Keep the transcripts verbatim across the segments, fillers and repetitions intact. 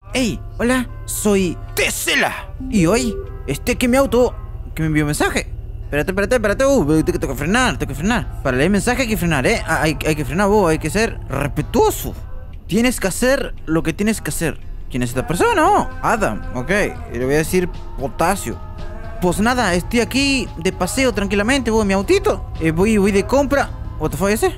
Hey, hola, soy Tesla. Y hoy, este que mi auto, que me envió un mensaje. Espérate, espérate, espérate, uh, tengo, tengo que frenar, tengo que frenar. Para leer mensaje hay que frenar, eh. Hay, hay que frenar, vos, hay que ser respetuoso. Tienes que hacer lo que tienes que hacer. ¿Quién es esta persona? Oh, Adam, ok. Y le voy a decir Potasio. Pues nada, estoy aquí de paseo tranquilamente, vos, en mi autito. Eh, voy, voy de compra. ¿What the fuck ese?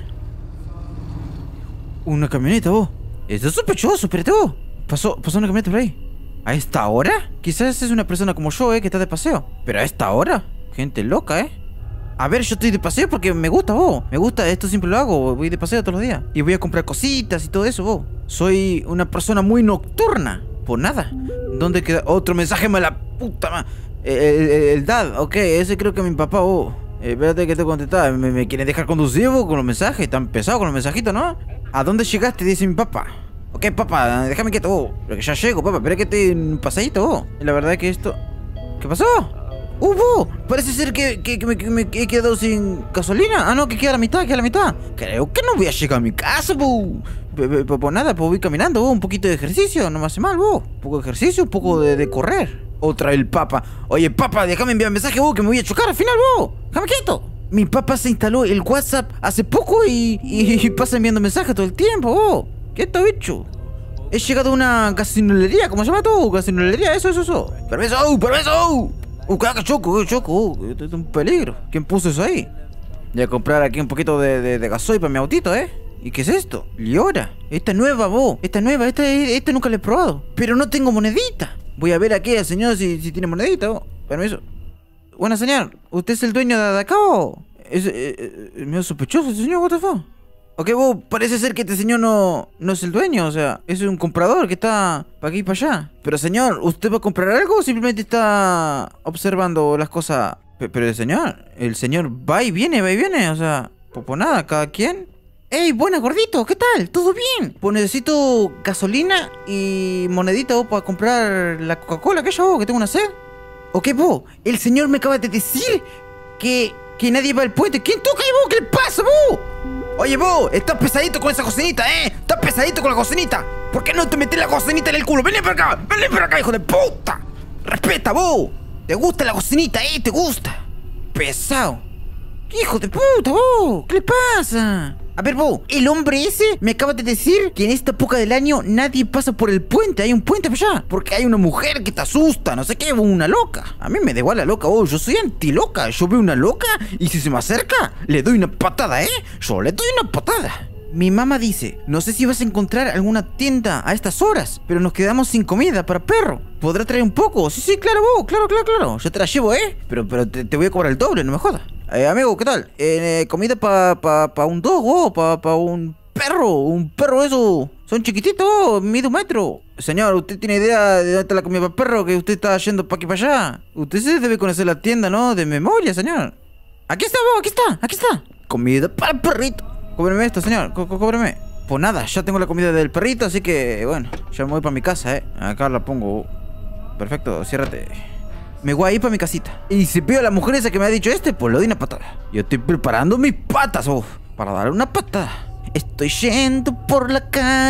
Una camioneta, vos. Esto es sospechoso, espérate, vos. Pasó, pasó una camioneta por ahí. ¿A esta hora? Quizás es una persona como yo, eh, que está de paseo. Pero a esta hora, gente loca, eh. A ver, yo estoy de paseo porque me gusta, vos. Me gusta, esto siempre lo hago. Voy de paseo todos los días. Y voy a comprar cositas y todo eso, vos. Soy una persona muy nocturna. Por nada. ¿Dónde queda? Otro mensaje, mala puta, ma. El, el, el dad, ok, ese creo que es mi papá, vos. Eh, espérate que te contestar. ¿Me, me quieren dejar conducir, vos, con los mensajes? Tan pesado con los mensajitos, ¿no? ¿A dónde llegaste? Dice mi papá. Ok, papá, déjame quieto, vos. Porque ya llego, papá. Espera que te en un pasadito, vos. Y la verdad es que esto... ¿Qué pasó? ¡Uh, vos! Parece ser que, que, que, me, que me he quedado sin gasolina. Ah, no, que queda a la mitad, queda a la mitad. Creo que no voy a llegar a mi casa, vos. Pues nada, pues voy caminando, vos. Un poquito de ejercicio, no me hace mal, vos. Un poco de ejercicio, un poco de, de correr. Otra el papa. Oye, papa, déjame enviar mensaje, vos, que me voy a chocar al final, vos. Déjame quieto. Mi papá se instaló el WhatsApp hace poco y, y, y pasa enviando mensajes todo el tiempo, vos. ¿Qué está hecho? He llegado a una gasolinería, ¿cómo se llama tú? Gasolinería, eso, eso, eso. Permiso, permiso. Uh, cuidado que choco, uh, choco, uh, esto es un peligro. ¿Quién puso eso ahí? Voy a comprar aquí un poquito de, de, de gasoil para mi autito, ¿eh? ¿Y qué es esto? Liora. Esta es nueva, vos. Esta es nueva, esta, esta nunca la he probado. Pero no tengo monedita. Voy a ver aquí al señor si, si tiene monedita, vos. Permiso. Buena señor, ¿usted es el dueño de acá o...? Es eh, eh, medio sospechoso ese señor, what the fuck. Ok, vos, parece ser que este señor no, no es el dueño, o sea, es un comprador que está para aquí y para allá. Pero señor, ¿usted va a comprar algo o simplemente está observando las cosas? P pero el señor, el señor va y viene, va y viene, o sea, pues, pues nada, cada quien. ¡Ey, buena, gordito! ¿Qué tal? ¿Todo bien? Pues necesito gasolina y monedita vos para comprar la Coca-Cola, aquella vos, que tengo una sed. Ok, vos, el señor me acaba de decir que, que nadie va al puente. ¿Quién toca ahí, vos? ¿Qué le pasa, vos? Oye, vos, estás pesadito con esa cocinita, ¿eh? Estás pesadito con la cocinita. ¿Por qué no te metes la cocinita en el culo? Vení para acá, vení para acá, hijo de puta. Respeta, vos. ¿Te gusta la cocinita, eh? ¿Te gusta? Pesado. Hijo de puta, vos. ¿Qué le pasa? A ver, vos, el hombre ese me acaba de decir que en esta época del año nadie pasa por el puente. Hay un puente para allá. Porque hay una mujer que te asusta, no sé qué, una loca. A mí me da igual la loca, vos. Yo soy antiloca. Yo veo una loca y si se me acerca, le doy una patada, ¿eh? Yo le doy una patada. Mi mamá dice, no sé si vas a encontrar alguna tienda a estas horas, pero nos quedamos sin comida para perro. ¿Podrá traer un poco? Sí, sí, claro, vos, claro, claro, claro. Yo te la llevo, ¿eh? Pero, pero te, te voy a cobrar el doble, no me jodas. Eh, amigo, ¿qué tal? Eh, comida para pa, pa un dog, oh, para pa un perro, un perro eso. Son chiquititos, oh, mide un metro. Señor, ¿usted tiene idea de dónde está la comida para perro que usted está yendo para aquí para allá? Usted se debe conocer la tienda, ¿no? De memoria, señor. Aquí está, vos, aquí está, aquí está. Comida para el perrito. Cóbreme esto, señor, C cóbreme. Pues nada, ya tengo la comida del perrito, así que, bueno, ya me voy para mi casa, ¿eh? Acá la pongo. Perfecto, ciérrate. Me voy a ir para mi casita. Y si pido a la mujer esa que me ha dicho este, pues le doy una patada. Yo estoy preparando mis patas, oh, para darle una patada. Estoy yendo por la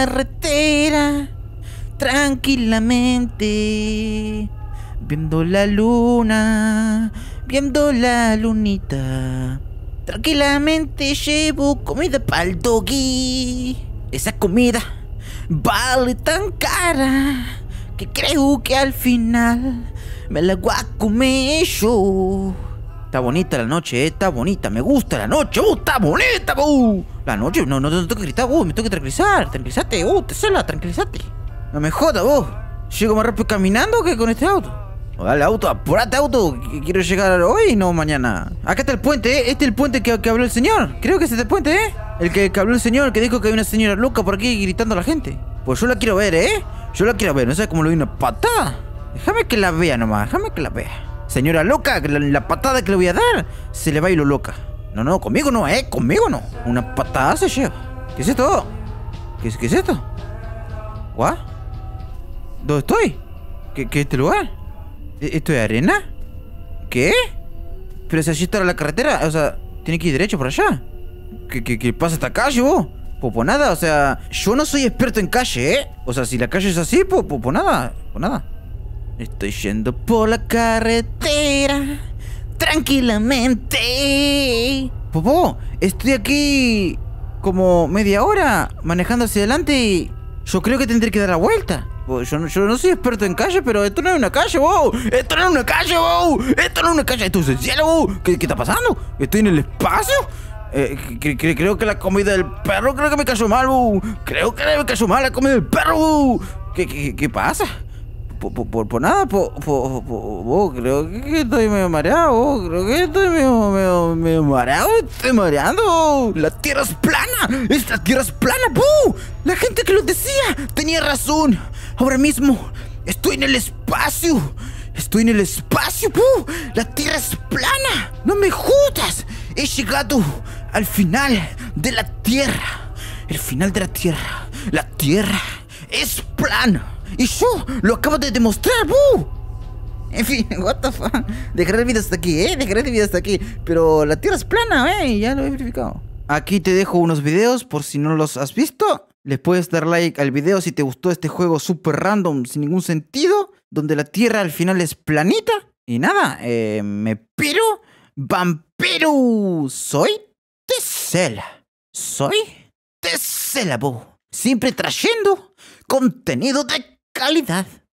carretera tranquilamente, viendo la luna, viendo la lunita. Tranquilamente llevo comida para el doggy. Esa comida vale tan cara que creo que al final me la voy a comer yo. Está bonita la noche, eh, está bonita. Me gusta la noche, uh, está bonita, uh. La noche, no, no, no tengo que gritar, uh, me tengo que tranquilizar. Tranquilízate, uh, te sola, tranquilízate. No me jodas, vos. Llego más rápido caminando que con este auto. Oh, dale, auto, apurate, auto. Quiero llegar hoy y no mañana. Acá está el puente, eh. Este es el puente que, que habló el señor. Creo que es este puente, eh. El que, que habló el señor, que dijo que hay una señora loca por aquí gritando a la gente. Pues yo la quiero ver, eh. Yo la quiero ver, no sé cómo le doy una patada. Déjame que la vea nomás, déjame que la vea. Señora loca, la, la patada que le voy a dar se le va a ir lo loca. No, no, conmigo no, eh, conmigo no. Una patada se lleva. ¿Qué es esto? ¿Qué es, qué es esto? ¿What? ¿Dónde estoy? ¿Qué, qué es este lugar? ¿Esto es arena? ¿Qué? Pero si allí está la carretera, o sea, tiene que ir derecho por allá. ¿Qué, qué, qué pasa esta calle, vos? Pues, pues nada, o sea, yo no soy experto en calle, ¿eh? O sea, si la calle es así, pues, pues, pues nada, pues nada. Estoy yendo por la carretera tranquilamente. Popó, estoy aquí como media hora manejando hacia adelante y yo creo que tendré que dar la vuelta. Pues yo, no, yo no soy experto en calle, pero esto no es una calle, wow. Esto no es una calle, wow. Esto no es una calle, esto es el cielo, wow. ¿Qué, qué está pasando? ¿Estoy en el espacio? Eh, cre cre creo que la comida del perro creo que me cayó mal, wow. Creo que me cayó mal la comida del perro, wow. ¿Qué, qué, qué pasa? Por, por, por, por nada, por, por, por, por, creo que estoy medio mareado, creo que estoy medio, medio, medio mareado, estoy mareando. La tierra es plana, esta tierra es plana, ¡puh! La gente que lo decía tenía razón. Ahora mismo estoy en el espacio, estoy en el espacio, ¡puh! La tierra es plana, no me jodas. He llegado al final de la tierra, el final de la tierra, la tierra es plana. Y yo lo acabo de demostrar, ¡buh! En fin, what the fuck. Dejaré el video hasta aquí, ¿eh? Dejaré el video hasta aquí. Pero la tierra es plana, ¿eh? Ya lo he verificado. Aquí te dejo unos videos por si no los has visto. Les puedes dar like al video si te gustó este juego súper random, sin ningún sentido, donde la tierra al final es planita. Y nada, eh, me piro vampiro. Soy Tesela. Soy Tesela, buh. Siempre trayendo contenido de calidad.